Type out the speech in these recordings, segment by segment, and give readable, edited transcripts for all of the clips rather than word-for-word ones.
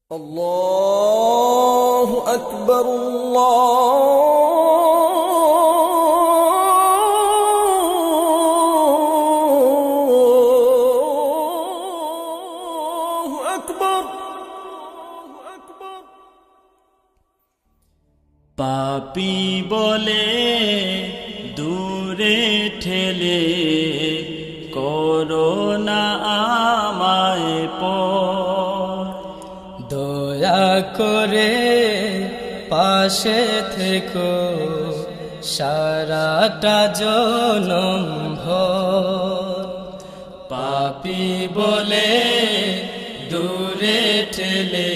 الله أكبر الله أكبر পাপী বলে দূরে ঠেলে করোনা আমায় পর দয়া করে পাশে থেকো সারাটা জনম ভর। পাপী বলে দূরে ঠেলে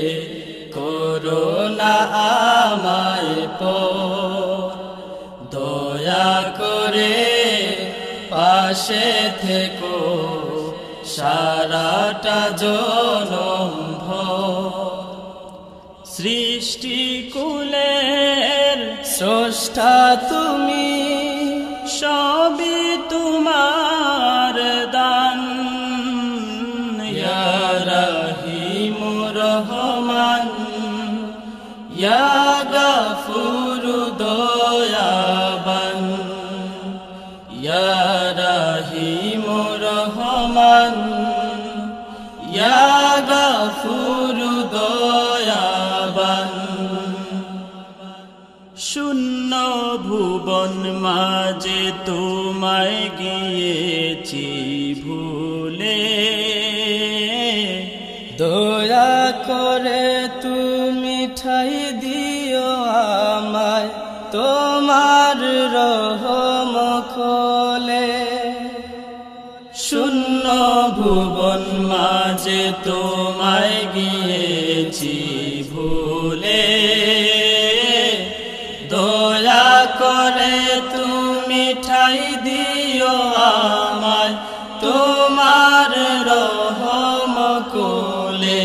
করোনা আমায় পর। দয়া করে পাশে থেকো সারাটা জনম ভর। সৃষ্টিকুলের স্রষ্টা তুমি, সবই তোমার দান। ইয়া রহিম রহমান, ইয়া গফুর দয়াবান, ইয়া রহিম রহমান, ইয়া গফুর দয়াবান। শূন্য ভুবন মাঝে তোমায় গিয়েছি ভুলে। দয়া করে তুমি ঠাই দিও আমায় তোমার রহম কোলে। শূন্য ভুবন মাঝে তোমায় গিয়েছি ভুলে। দয়া করে তুমি ঠাই দিও আমায় তোমার রহম কোলে।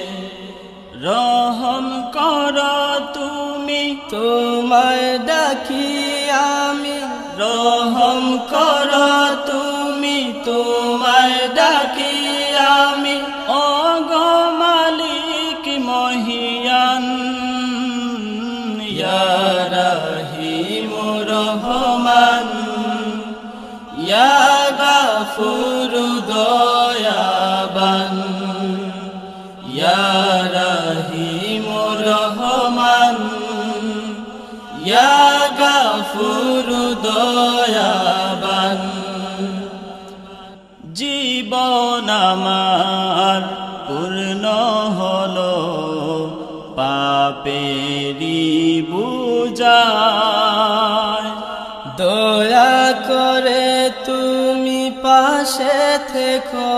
রহম করো তুমি, তোমায় ডাকি আমি, রহম করো তুমি, তোমায় ডাকি আমি। ও গো মালিক মহিয়ান। ইয়া রহিম রহমান, ইয়া গফুর দয়াবান, ইয়া রহিম রহমান, ইয়া গফুর দয়াবান। জীবন আমার পূর্ণ হলো পাপেরি বুঝায়। দয়া করে তুমি পাশে থেকো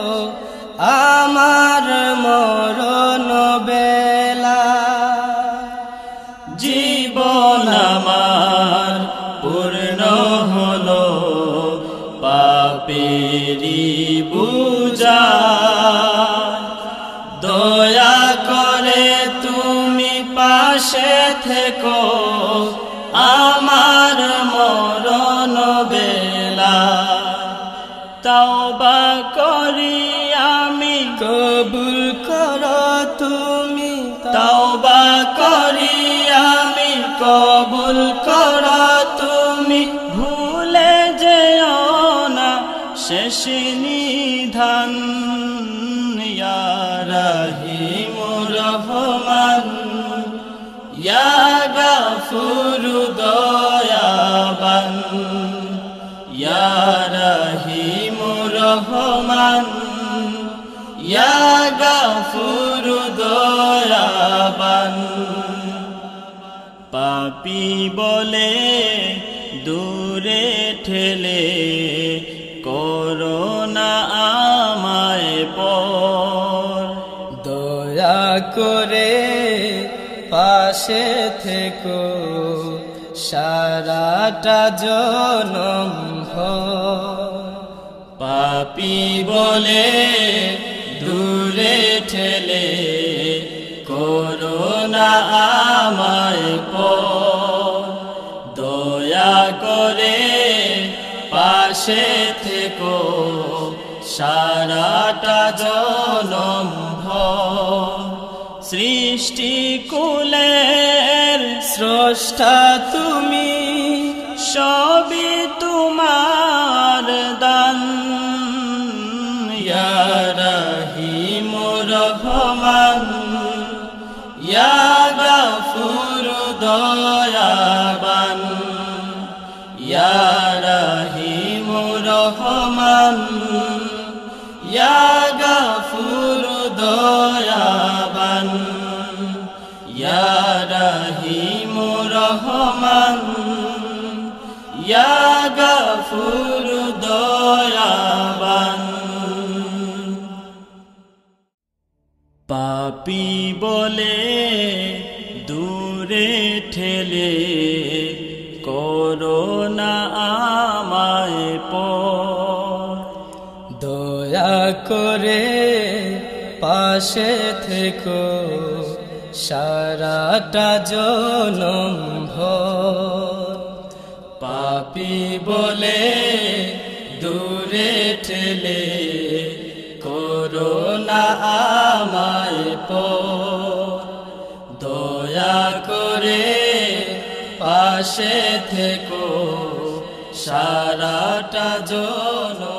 আমার মরণ বেলা। জীবন আমার পূর্ণ হলো পাপেরি বুঝায়। দয়া করে তুমি পাশে থেকো আমার মরণ বেলা। তওবা করি আমি, কবুল করো তুমি, তওবা করি আমি, কবুল করো তুমি। ভুলে যেও না শেষ নিধান। ইয়া রহিম রহমান, ইয়া গফুর দয়াবান, ইয়া রহিম রহমান, ইয়া গফুর দয়াবান। পাপী বলে দূরে ঠেলে করোনা আমায় পর। দয়া করে পাশে থেকো সারাটা জনম ভর। পাপী বলে দূরে ঠেলে করোনা আমায় পর। দয়া করে পাশে থেকো সারাটা জনম ভর। সৃষ্টি কুলের স্রষ্টা তুমি, সবই তোমার দান। ইয়া রহিম রহমান, ইয়া গফুর দয়াবান, ইয়া রহিম রহমান, ইয়া গফুর দয়াবান, ইয়া রহিম রহমান, ইয়া গফুর দয়াবান। পাপী বলে দূরে ঠেলে করোনা আমায় পর, দয়া করে পাশে থেকো সারাটা জনম ভর। পাপী বলে দূরে ঠেলে করোনা আমায় পর, দয়া করে পাশে থেকো সারাটা জনম